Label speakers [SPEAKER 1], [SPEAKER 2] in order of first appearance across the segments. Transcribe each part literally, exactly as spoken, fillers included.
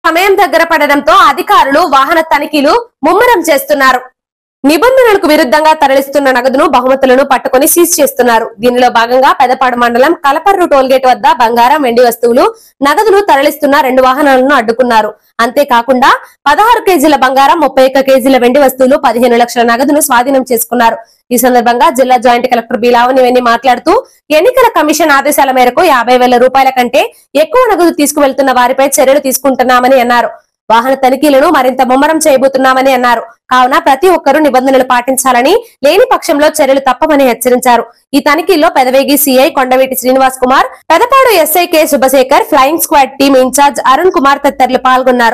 [SPEAKER 1] సమయం దగ్గర పడడంతో అధికారులు వాహన తనిఖీలు ముమ్మరం చేస్తున్నారు. నిబంధనలకు విరుద్ధంగా తరలిస్తున్న నగదును బహుమతులను పట్టుకుని సీజ్ చేస్తున్నారు. దీనిలో భాగంగా పెదపాడు మండలం కలపర్రు టోల్గేట్ వద్ద బంగారం, వెండి వస్తువులు, నగదును తరలిస్తున్న రెండు వాహనాలను అడ్డుకున్నారు. అంతేకాకుండా పదహారు కేజీల బంగారం, ముప్పై ఒక్క కేజీల వెండి వస్తువులు, పదిహేను లక్షల నగదును స్వాధీనం చేసుకున్నారు. ఈ సందర్భంగా జిల్లా జాయింట్ కలెక్టర్ బి లావణ్యవేణి మాట్లాడుతూ ఎన్నికల కమిషన్ ఆదేశాల మేరకు యాభై వేల రూపాయల కంటే ఎక్కువ నగదు తీసుకువెళ్తున్న వారిపై చర్యలు తీసుకుంటున్నామని అన్నారు. వాహన తనిఖీలను మరింత ముమ్మరం చేయబోతున్నామని అన్నారు. కావున ప్రతి ఒక్కరూ నిబంధనలు పాటించాలని, లేని పక్షంలో చర్యలు తప్పమని హెచ్చరించారు. ఈ తనిఖీల్లో Pedavegi CI Kondaveeti Srinivas Kumar, Pedapadu SI K Subhashekar, flying squad team incharge Arun Kumar తదితరులు పాల్గొన్నారు.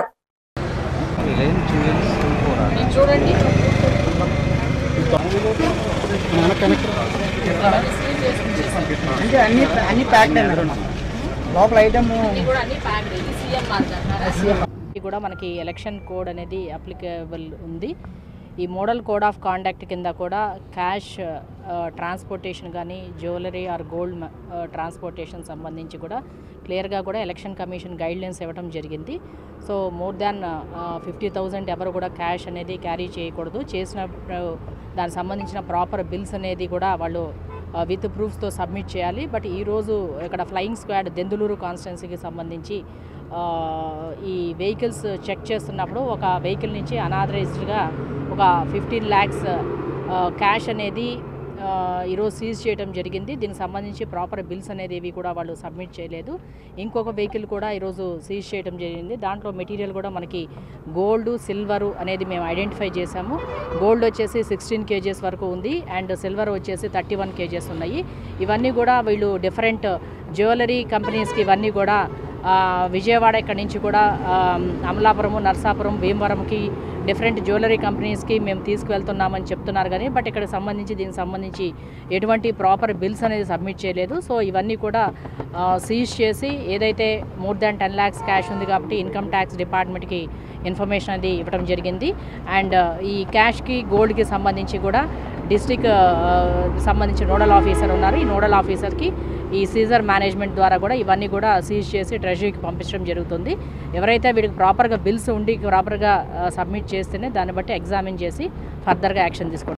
[SPEAKER 2] కూడా మనకి ఎలక్షన్ కోడ్ అనేది అప్లికేబుల్ ఉంది. ఈ మోడల్ కోడ్ ఆఫ్ కాండక్ట్ కింద కూడా క్యాష్ ట్రాన్స్పోర్టేషన్ కానీ జ్యువెలరీ ఆర్ గోల్డ్ ట్రాన్స్పోర్టేషన్ సంబంధించి కూడా క్లియర్గా కూడా ఎలక్షన్ కమిషన్ గైడ్లైన్స్ ఇవ్వడం జరిగింది. So more than fifty thousand ఎవరు కూడా క్యాష్ అనేది క్యారీ చేయకూడదు. చేసిన దానికి సంబంధించిన ప్రాపర్ బిల్స్ అనేది కూడా వాళ్ళు విత్ ప్రూఫ్స్తో సబ్మిట్ చేయాలి. బట్ ఈరోజు ఇక్కడ ఫ్లయింగ్ స్క్వాడ్ దెందులూరు కాన్స్టిట్యున్సీకి సంబంధించి ఈ వెహికల్స్ చెక్ చేస్తున్నప్పుడు ఒక వెహికల్ నుంచి అనాథరైజ్డ్గా ఒక ఫిఫ్టీన్ ల్యాక్స్ క్యాష్ అనేది ఈరోజు సీజ్ చేయడం జరిగింది. దీనికి సంబంధించి ప్రాపర్ బిల్స్ అనేది ఇవి కూడా వాళ్ళు సబ్మిట్ చేయలేదు. ఇంకొక వెహికల్ కూడా ఈరోజు సీజ్ చేయడం జరిగింది. దాంట్లో మెటీరియల్ కూడా మనకి గోల్డ్, సిల్వరు అనేది మేము ఐడెంటిఫై చేశాము. గోల్డ్ వచ్చేసి సిక్స్టీన్ కేజెస్ వరకు ఉంది అండ్ సిల్వర్ వచ్చేసి థర్టీ వన్ కేజెస్ ఉన్నాయి. ఇవన్నీ కూడా వీళ్ళు డిఫరెంట్ జ్యువెలరీ కంపెనీస్కి ఇవన్నీ కూడా విజయవాడ ఇక్కడి నుంచి కూడా అమలాపురము, నర్సాపురం, భీమవరంకి డిఫరెంట్ జ్యువెలరీ కంపెనీస్కి మేము తీసుకువెళ్తున్నామని చెప్తున్నారు. కానీ బట్ ఇక్కడ సంబంధించి దీనికి సంబంధించి ఎటువంటి ప్రాపర్ బిల్స్ అనేది సబ్మిట్ చేయలేదు. సో ఇవన్నీ కూడా సీజ్ చేసి ఏదైతే more than ten lakhs cash ఉంది కాబట్టి ఇన్కమ్ ట్యాక్స్ డిపార్ట్మెంట్కి ఇన్ఫర్మేషన్ అది ఇవ్వడం జరిగింది. అండ్ ఈ క్యాష్కి, గోల్డ్కి సంబంధించి కూడా డిస్ట్రిక్ట్ సంబంధించిన నోడల్ ఆఫీసర్ ఉన్నారు. ఈ నోడల్ ఆఫీసర్కి ఈ సీజర్ మేనేజ్మెంట్ ద్వారా కూడా ఇవన్నీ కూడా సీజ్ చేసి ట్రెజరీకి పంపించడం జరుగుతుంది. ఎవరైతే వీడికి ప్రాపర్గా బిల్స్ ఉండి ప్రాపర్గా సబ్మిట్ చేస్తేనే దాన్ని బట్టి ఎగ్జామిన్ చేసి ఫర్దర్గా యాక్షన్ తీసుకుంటారు.